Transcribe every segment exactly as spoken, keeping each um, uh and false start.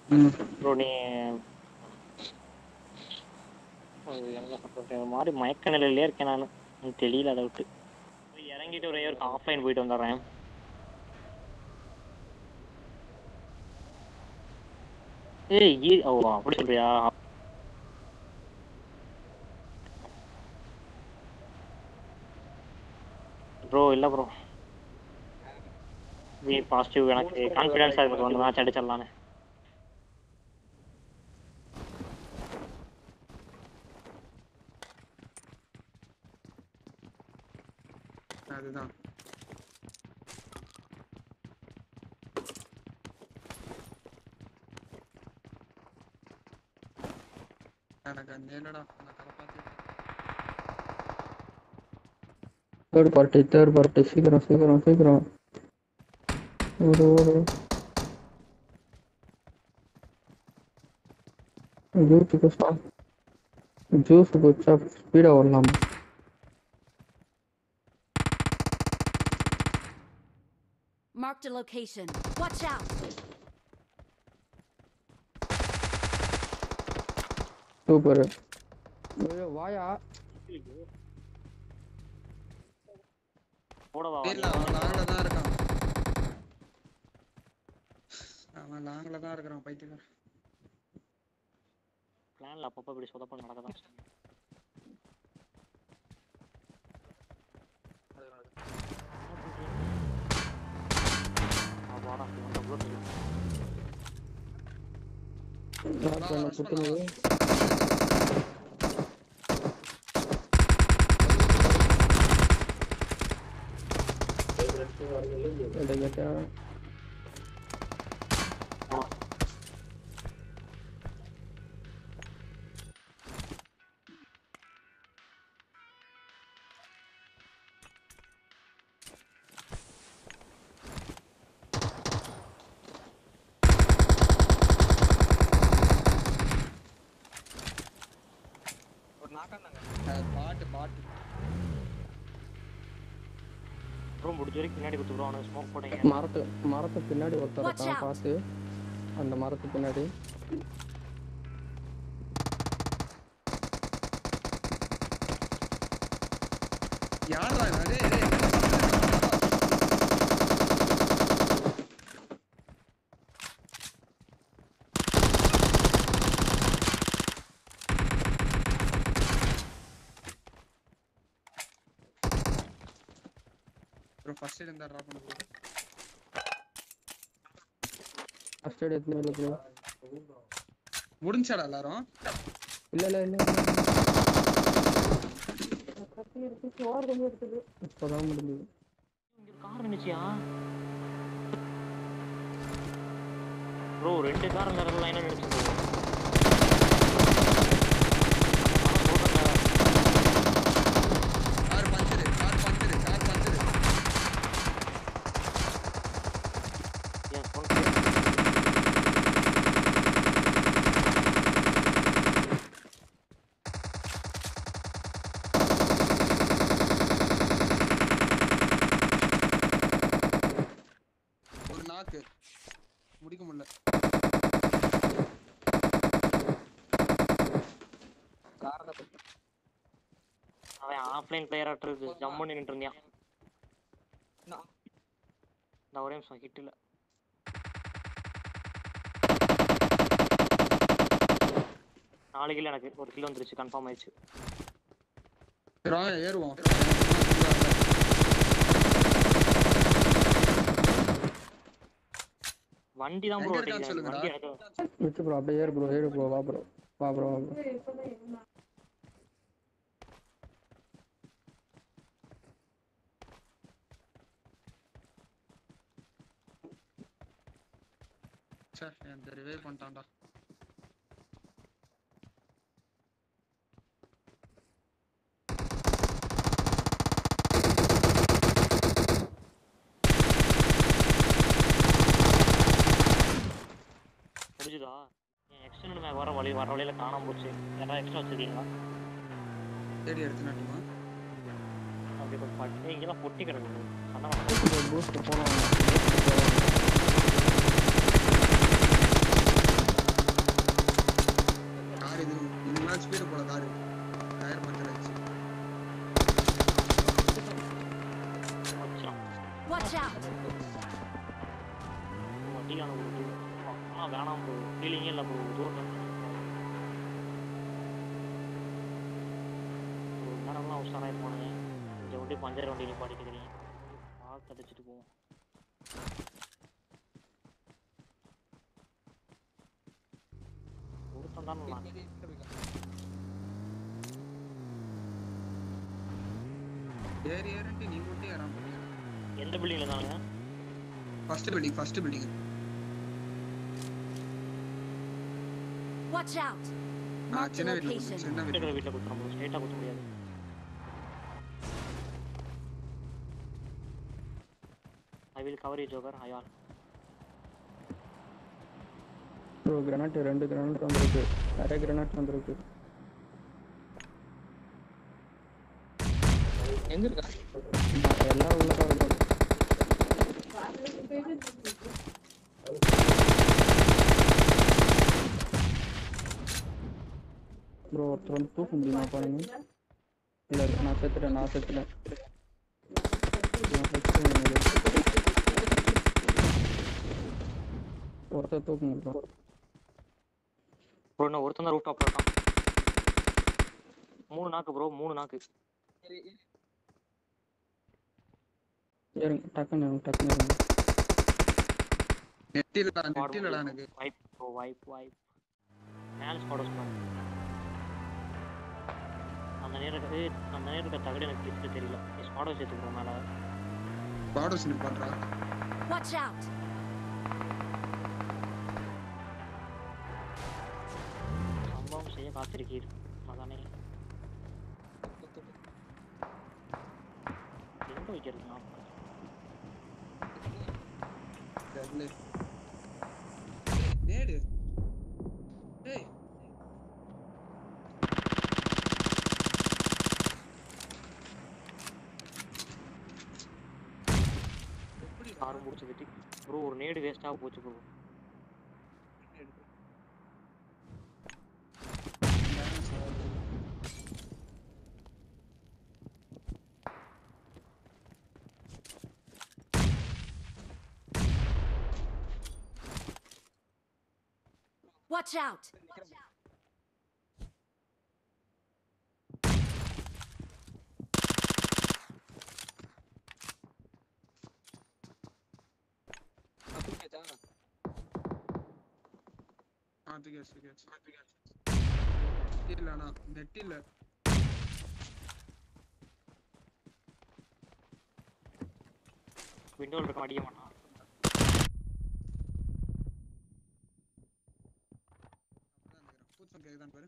Bro நீ என்ன சொல்றது ஒரு மாதிரி மயக்க நிலையிலே இருக்கேன் நான். தெரியல அதை விட்டு போய் இறங்கிட்டு ஒரே ஒரு ஆஃப்லைன் போயிட்டு வந்துடுறேன். ஏய் ஓ அப்படி சொல்றியா? ப்ரோ இல்லை ப்ரோ வி பாசிட்டிவ் எனக்கு கான்ஃபிடன்ஸாக இருக்குது வந்து மேட்ச் அடிச்சிடலான்னு. அதுதான் எனக்கு அந்த என்னடா நான் கதை பார்த்து தேர்ட் பார்ட்டி தேர்ட் பார்ட்டி சீக்கிரம் சீக்கிரம் சீக்கிரம் ஒரு ஒரு ஜூஸுக்கு ஸ்டாப் ஜூஸு குடிச்சா ஸ்பீடாக வரலாம். Marked a location. Watch out! Super. வாயா போடவா தெரியல அவன் லாங்கில தான் இருக்கான் அவன் லாங்கில தான் இருக்கிறான் பைத்தியக்காரன். பிளான்ல அப்பப்போ இப்படி சொதப்ப நடக்கதான். சுற்றுனது பாட்டு பாட்டு ரூம் முடிஞ்ச வரைக்கும் பின்னாடி கொடுத்துருவோம். அவனுக்கு ஸ்மோக் போட்டீங்க. மரத்து மரத்து பின்னாடி ஒருத்தர் இருக்கான் பார்த்து. அந்த மரத்து பின்னாடி யாரா அது? ஃபர்ஸ்ட் எய்ட் இருந்தா டிராப் பண்ணு. ஃபர்ஸ்ட் எய்ட் எத்தனை இல்ல ப்ரோ முடிஞ்சாடா எல்லாரும்? இல்ல இல்ல இல்ல கத்தி எடுத்து சோறு கொஞ்சம் எடுத்துது இப்போதான் முடிஞ்சது. இங்க ஒரு கார் நினைச்சியா ப்ரோ? ரெண்டு கார் அந்த இடத்துல லைனா நினைச்சு car puncture car puncture car puncture. ஏன் ஃபோன் ஒரு நாக்கு முடிக்க முடியல. அவன் ஆஃப்லைன் பிளேயர் ஆட்டுறது ஜம்முன்னு நின்று இருந்தான். நான் ஒரே நிமிஷம் ஹிட் இல்லை. நாலு கிலோ எனக்கு ஒரு கிலோ வந்துருச்சு கன்ஃபார்ம் ஆயிடுச்சு. ஏறுவோம் வண்டி தான் ப்ரோ வண்டி எனக்கு விட்டு ப்ரோ அப்படியே ஏறு ப்ரோ ஏறு ப்ரோ வா ப்ரோ வா ப்ரோ வா ப்ரோ. சே என் ரிவைவ் பண்ணிட்டான்டா. முடிஞ்சுதா? என் எக்ஸ்டெண்ட் மேக் வர வழி வர வழியில் காணாம போச்சு. யாராவது எக்ஸ்ட்ரா வச்சுருக்கீங்களா? தேடி எடுத்து நட்டுமா அப்படி கொஞ்சம் பட்டு இங்கெல்லாம் பொட்டி கிடக்குது. சண்டை பூஸ்ட் போனோம் Watch out! வண்டிக்கான ஒரு ஆனால் வேணாம் ப்ரோ, ஃபீலிங்கே இல்லை ப்ரோ. தூரம் ஒரு நேரம்லாம் உஷாராக இருப்பானுங்க. கொஞ்சம் வண்டி பஞ்சர் வண்டி நிப்பாட்டிட்டு தெரியும், பார்த்து அடிச்சுட்டு போவோம். ஒருத்தன் தான் நான் ஏறி ஏறிட்டு நீ மட்டும் ஏறாம எந்த பில்டிங்கில் தானுங்க? First building first building. Watch out! ஆ Marked a சின்ன வீட்ல location. சின்ன வீட்ல வீட்டில் வீட்டில் கொடுத்துறோம் ப்ரோ, ஸ்ட்ரைட்டாக கொடுக்க முடியாது. I will cover you joker, I all. Bro granite ரெண்டு கிரானைட் வந்திருக்கு, நிறைய கிரானைட் வந்திருக்கு. எங்க இருக்கா? எல்லாம் உள்ளதான் இருக்கும். ப்ரோ ஒருத்தர் வந்து தூக்க முடியுமா பாருங்க? இல்லை நான் செத்துட்டேன், நான் செத்துட்டேன். நான் செத்துட்டேன். ஒருத்தர் தூக்க முடியும். ப்ரோ இன்னும் ஒருத்தன் தான் ரூஃப் டாப்ல இருக்கான். மூணு நாக்கு ப்ரோ, மூணு நாக்கு. இருங்க டக்குன்னு இருங்க, டக்குன்னு இருங்க. நெட்டிலடா நெட்டிலடா எனக்கு வைப் ப்ரோ, வைப் வைப். மேல் ஸ்பாடர்ஸ் ப்ரோ. அந்த நேரத்துக்கு அந்த நேரத்துக்கு தகடு எனக்கு கிட்ட தெரியல. ஸ்பாடர்ஸ் எடுத்துக்கிறோம் மேலே. பாடோஸ் நீ பண்றா. Watch out! சம்பவம் செய்ய காத்திருக்கீர் அதானே. எங்க வைக்கிறது நான் தெரியல. நேடு. டேய். எப்படி கார் முடிச்சு கட்டி ப்ரோ ஒரு நேடு வேஸ்ட்டாக போச்சு ப்ரோ. Watch out! அது கேஸ் கேஸ் இல்லனா நெட் இல்ல. விண்டோவில் இருக்க அடிக்க மாட்டான். பூத்தம் கேக்குதான் பாரு.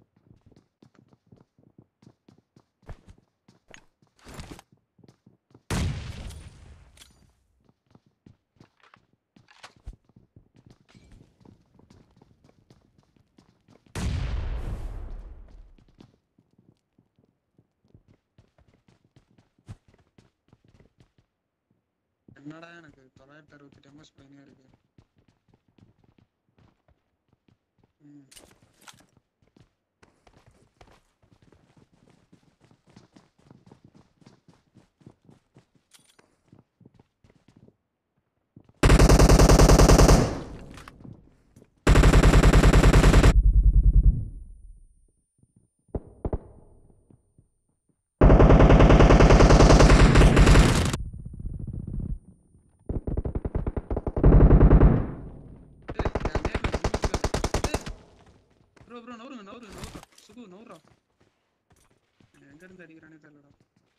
என்னடா எனக்கு தொள்ளாயிரத்தி அறுபத்தெட்டு எம்எஸ் பையனே இருக்கு. ம் ப்ரோ ப்ரோ நவுருங்க நவுருங்க நவுரா சுகு நவுரா. எங்க இருந்து அடிக்கிறானே தெரியலடா.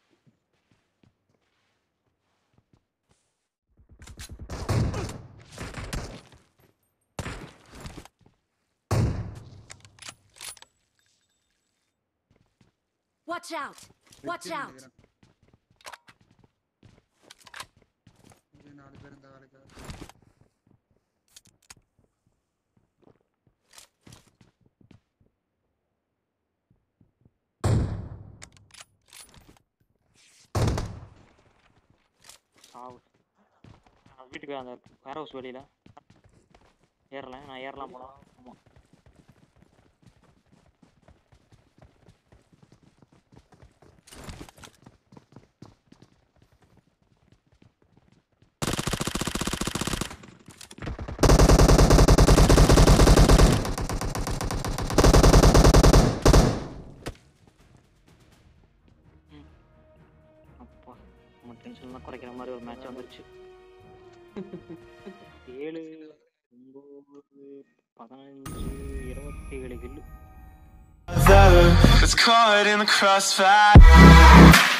Watch out! Watch out! இங்க நாலு பேர் இந்த வேலைக்கு. சாவு. நான் வீட்டுக்கு அந்த வேர் ஹவுஸ் வெளியில் ஏறலை. நான் ஏறலாம் போனா. ஆமாம் நம்ம டென்ஷன்லாம் குறைக்கிற மாதிரி ஒரு மேட்ச் வந்துருச்சு. ஏழு ஒன்பது பதினஞ்சு இருபத்தி ஏழு கில்லு. It's caught in the crossfire.